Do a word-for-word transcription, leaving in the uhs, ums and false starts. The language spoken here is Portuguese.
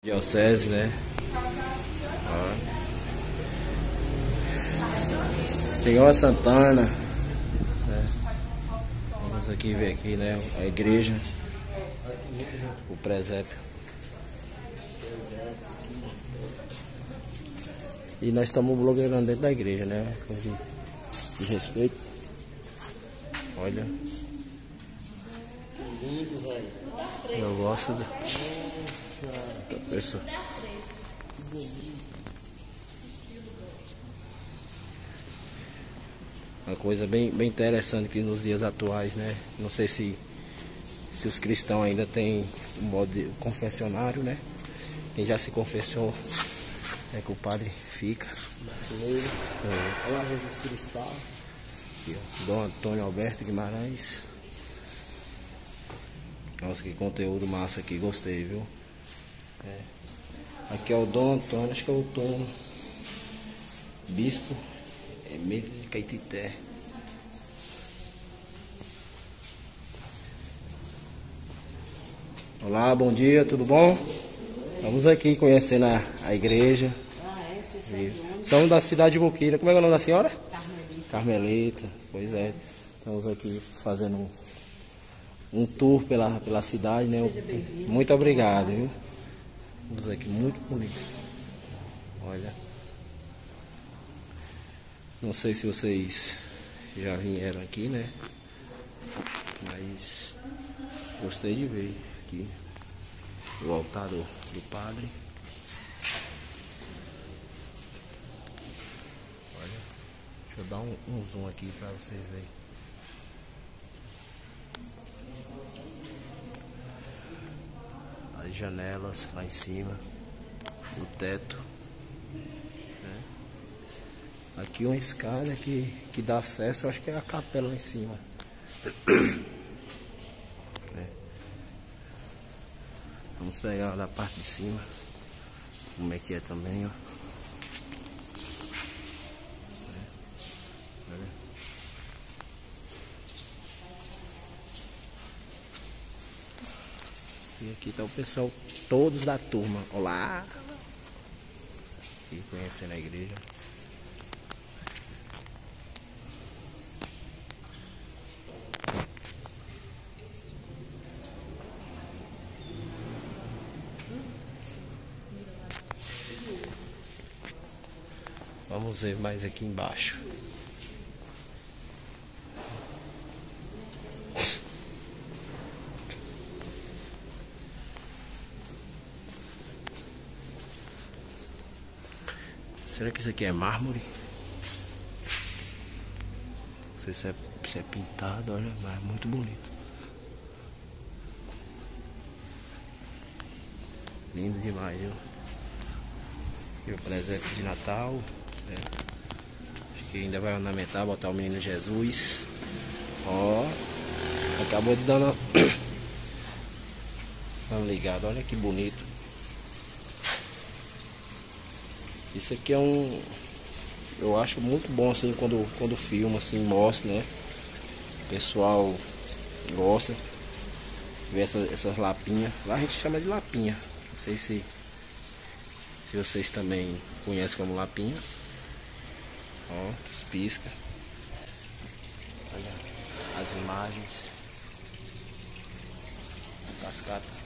Diocese, né? Ó. Senhor Santana, né? Vamos aqui ver aqui, né? A igreja, o presépio. E nós estamos blogueirando dentro da igreja, né? De respeito. Olha. Lindo, velho. Eu gosto da pessoa. Uma coisa bem, bem interessante que nos dias atuais, né? Não sei se, se os cristãos ainda têm o modo de confessionário, né? Quem já se confessou é que o padre fica. Brasileiro. É. Olá, Jesus Cristal. Aqui, ó, Dom Antônio Alberto Guimarães. Nossa, que conteúdo massa aqui, gostei, viu? É. Aqui é o Dom Antônio, acho que é o Tom Bispo Emílio de Caetité. Olá, bom dia, tudo bom? Vamos aqui conhecendo a, a igreja. Ah, é? Você Somos da cidade de Boqueira. Como é, que é o nome da senhora? Carmelita. Carmelita, pois é. Estamos aqui fazendo um, um tour pela, pela cidade, né? Seja bem-vindo. Muito obrigado, viu? Vamos aqui, muito bonito. Olha. Não sei se vocês já vieram aqui, né? Mas gostei de ver aqui o altar do, do padre. Olha, deixa eu dar um, um zoom aqui para vocês verem. As janelas lá em cima, o teto. Aqui uma escada que, que dá acesso, eu acho que é a capela lá em cima. É. Vamos pegar da parte de cima, como é que é também, ó. É. Olha. E aqui tá o pessoal, todos da turma. Olá! Aqui conhecendo a igreja. Vamos ver mais aqui embaixo. Será que isso aqui é mármore? Não sei se é, se é pintado, olha, mas é muito bonito. Lindo demais, viu? Aqui o presépio de Natal. Né? Acho que ainda vai ornamentar, botar o menino Jesus. Ó, acabou de dar uma, uma ligada, olha que bonito. Isso aqui é um, eu acho muito bom assim quando quando filma assim, mostra, né? O pessoal gosta de ver essas, essas lapinhas. Lá a gente chama de lapinha. Não sei se se vocês também conhecem como lapinha. Ó, os pisca. Olha as imagens. Cascata.